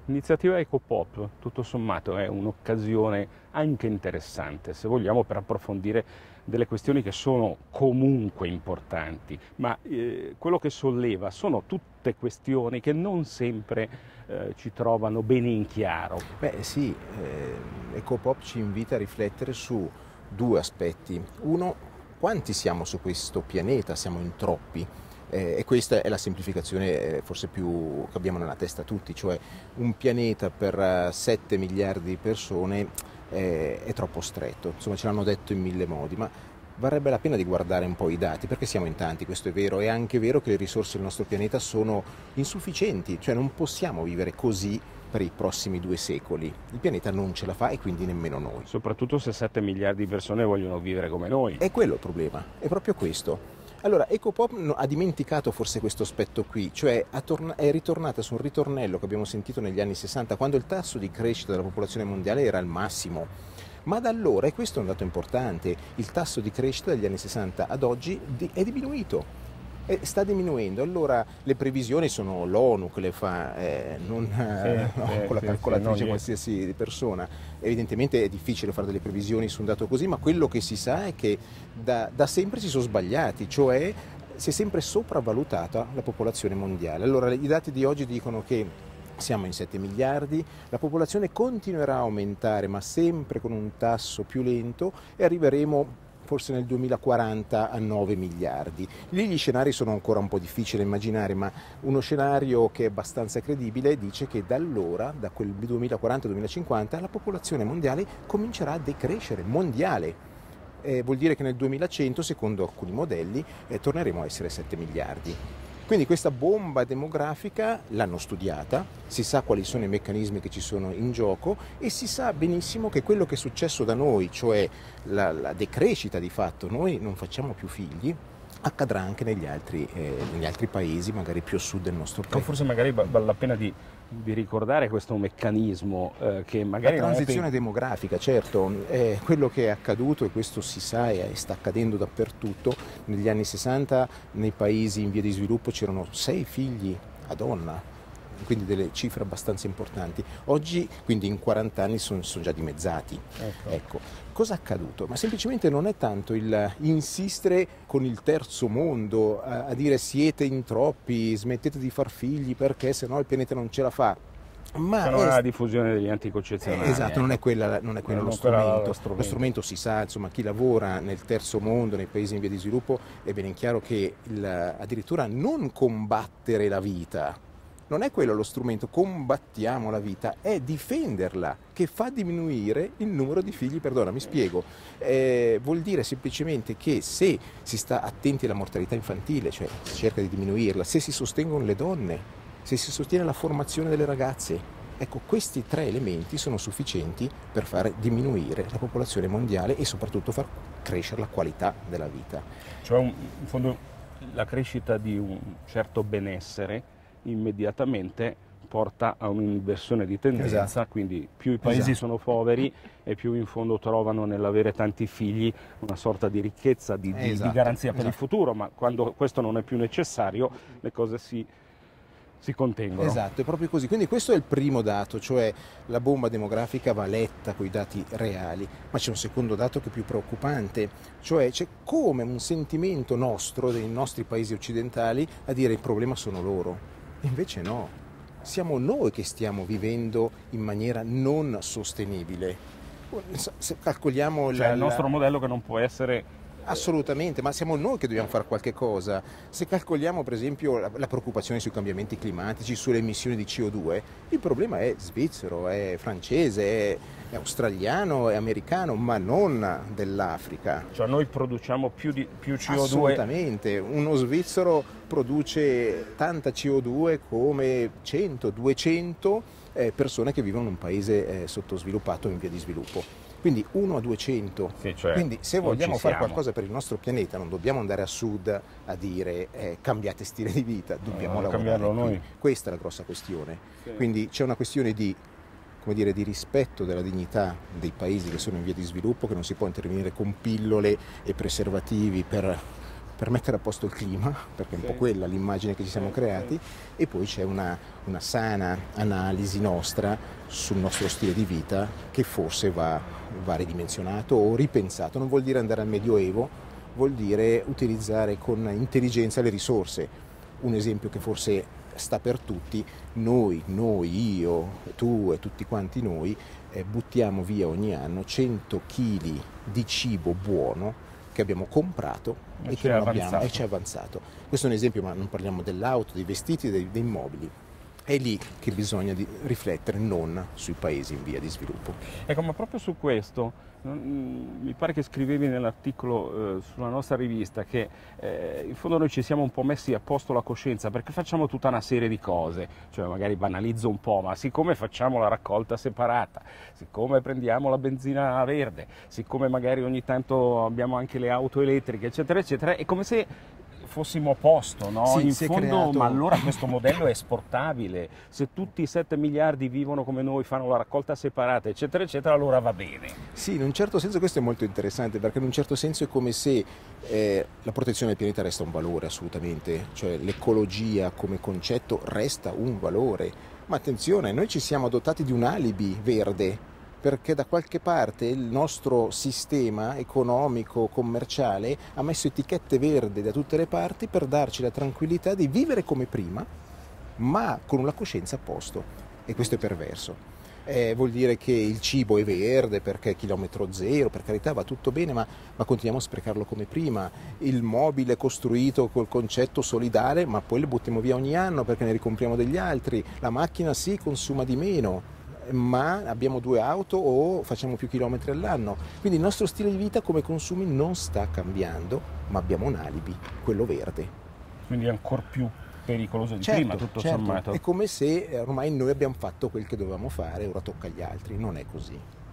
L'iniziativa Ecopop, tutto sommato, è un'occasione anche interessante, se vogliamo, per approfondire delle questioni che sono comunque importanti, ma quello che solleva sono tutte questioni che non sempre ci trovano bene in chiaro. Beh sì, Ecopop ci invita a riflettere su due aspetti. Uno, quanti siamo su questo pianeta? Siamo in troppi. E questa è la semplificazione forse più che abbiamo nella testa tutti, cioè un pianeta per 7 miliardi di persone è troppo stretto, insomma ce l'hanno detto in mille modi, ma varrebbe la pena di guardare un po' i dati, perché siamo in tanti, questo è vero, è anche vero che le risorse del nostro pianeta sono insufficienti, cioè non possiamo vivere così per i prossimi 2 secoli, il pianeta non ce la fa e quindi nemmeno noi. Soprattutto se 7 miliardi di persone vogliono vivere come noi. È quello il problema, è proprio questo. Allora, Ecopop ha dimenticato forse questo aspetto qui, cioè è ritornata su un ritornello che abbiamo sentito negli anni 60, quando il tasso di crescita della popolazione mondiale era al massimo. Ma da allora, e questo è un dato importante, il tasso di crescita dagli anni 60 ad oggi è diminuito. Sta diminuendo, allora le previsioni sono l'ONU che le fa, non con la calcolatrice qualsiasi persona. Evidentemente è difficile fare delle previsioni su un dato così, ma quello che si sa è che da sempre si sono sbagliati, cioè si è sempre sopravvalutata la popolazione mondiale. Allora i dati di oggi dicono che siamo in 7 miliardi, la popolazione continuerà a aumentare ma sempre con un tasso più lento e arriveremo forse nel 2040 a 9 miliardi. Lì gli scenari sono ancora un po' difficili da immaginare, ma uno scenario che è abbastanza credibile dice che da allora, da quel 2040-2050, la popolazione mondiale comincerà a decrescere, mondiale. Vuol dire che nel 2100, secondo alcuni modelli, torneremo a essere 7 miliardi. Quindi questa bomba demografica l'hanno studiata, si sa quali sono i meccanismi che ci sono in gioco e si sa benissimo che quello che è successo da noi, cioè la decrescita di fatto, noi non facciamo più figli, accadrà anche negli altri paesi, magari più a sud del nostro paese. Forse magari vale la pena di ricordare questo meccanismo che magari la transizione demografica, certo, è quello che è accaduto e questo si sa e sta accadendo dappertutto. Negli anni 60 nei paesi in via di sviluppo c'erano 6 figli a donna, quindi delle cifre abbastanza importanti. Oggi, quindi in 40 anni, sono già dimezzati. Ecco. Cosa è accaduto? Ma semplicemente non è tanto il insistere con il terzo mondo a dire siete in troppi, smettete di far figli perché sennò il pianeta non ce la fa. Ma non è la diffusione degli anticoncezionali. Esatto, non è quello lo strumento. Lo strumento si sa, insomma, chi lavora nel terzo mondo, nei paesi in via di sviluppo, è ben chiaro che addirittura non combattere la vita, non è quello lo strumento, combattiamo la vita, è difenderla, che fa diminuire il numero di figli, mi spiego. Vuol dire semplicemente che se si sta attenti alla mortalità infantile, cioè si cerca di diminuirla, se si sostengono le donne, se si sostiene la formazione delle ragazze, ecco, questi 3 elementi sono sufficienti per far diminuire la popolazione mondiale e soprattutto far crescere la qualità della vita. Cioè, in fondo, la crescita di un certo benessere immediatamente porta a un'inversione di tendenza, esatto. Quindi più i paesi sono poveri e più in fondo trovano nell'avere tanti figli una sorta di ricchezza, di garanzia per il futuro, ma quando questo non è più necessario le cose si contengono. Esatto, è proprio così. Quindi questo è il primo dato, cioè la bomba demografica va letta con i dati reali, ma c'è un secondo dato che è più preoccupante, cioè c'è come un sentimento nostro, dei nostri paesi occidentali, a dire il problema sono loro. Invece no, siamo noi che stiamo vivendo in maniera non sostenibile. Se calcoliamo il nostro modello che non può essere... Assolutamente, ma siamo noi che dobbiamo fare qualche cosa. Se calcoliamo per esempio la preoccupazione sui cambiamenti climatici, sulle emissioni di CO2, il problema è svizzero, è francese, è australiano, è americano, ma non dell'Africa. Cioè noi produciamo più CO2? Assolutamente, uno svizzero produce tanta CO2 come 100, 200 persone che vivono in un paese sottosviluppato, in via di sviluppo. Quindi 1 a 200. Sì, cioè, quindi se vogliamo fare qualcosa per il nostro pianeta non dobbiamo andare a sud a dire cambiate stile di vita, dobbiamo lavorare qui. Noi. Questa è la grossa questione. Sì. Quindi c'è una questione di rispetto della dignità dei paesi che sono in via di sviluppo, che non si può intervenire con pillole e preservativi per per mettere a posto il clima, perché è un po' quella l'immagine che ci siamo creati, e poi c'è una sana analisi nostra sul nostro stile di vita che forse va ridimensionato o ripensato. Non vuol dire andare al Medioevo, vuol dire utilizzare con intelligenza le risorse. Un esempio che forse sta per tutti: noi, io, tu e tutti quanti noi buttiamo via ogni anno 100 kg di cibo buono che abbiamo comprato e che non abbiamo, e ci è avanzato. Questo è un esempio, ma non parliamo dell'auto, dei vestiti, dei mobili. È lì che bisogna riflettere, non sui paesi in via di sviluppo. Ecco, ma proprio su questo, mi pare che scrivevi nell'articolo sulla nostra rivista che in fondo noi ci siamo un po' messi a posto la coscienza perché facciamo tutta una serie di cose, cioè magari banalizzo un po', ma siccome facciamo la raccolta separata, siccome prendiamo la benzina verde, siccome magari ogni tanto abbiamo anche le auto elettriche, eccetera, eccetera, è come se fossimo a posto, no? Sì, in fondo, creato... ma allora questo modello è esportabile. Se tutti i 7 miliardi vivono come noi, fanno la raccolta separata, eccetera, eccetera, allora va bene. Sì, in un certo senso questo è molto interessante, perché in un certo senso è come se la protezione del pianeta resta un valore assolutamente, cioè l'ecologia come concetto resta un valore. Ma attenzione, noi ci siamo dotati di un alibi verde, perché da qualche parte il nostro sistema economico, commerciale ha messo etichette verdi da tutte le parti per darci la tranquillità di vivere come prima, ma con la coscienza a posto, e questo è perverso. Vuol dire che il cibo è verde perché è chilometro zero, per carità va tutto bene, ma continuiamo a sprecarlo come prima. Il mobile è costruito col concetto solidale, ma poi lo buttiamo via ogni anno perché ne ricompriamo degli altri. La macchina sì, consuma di meno, ma abbiamo 2 auto o facciamo più chilometri all'anno. Quindi il nostro stile di vita come consumi non sta cambiando, ma abbiamo un alibi, quello verde. Quindi è ancora più pericoloso di certo, prima, tutto certo. sommato. È come se ormai noi abbiamo fatto quel che dovevamo fare, ora tocca agli altri. Non è così.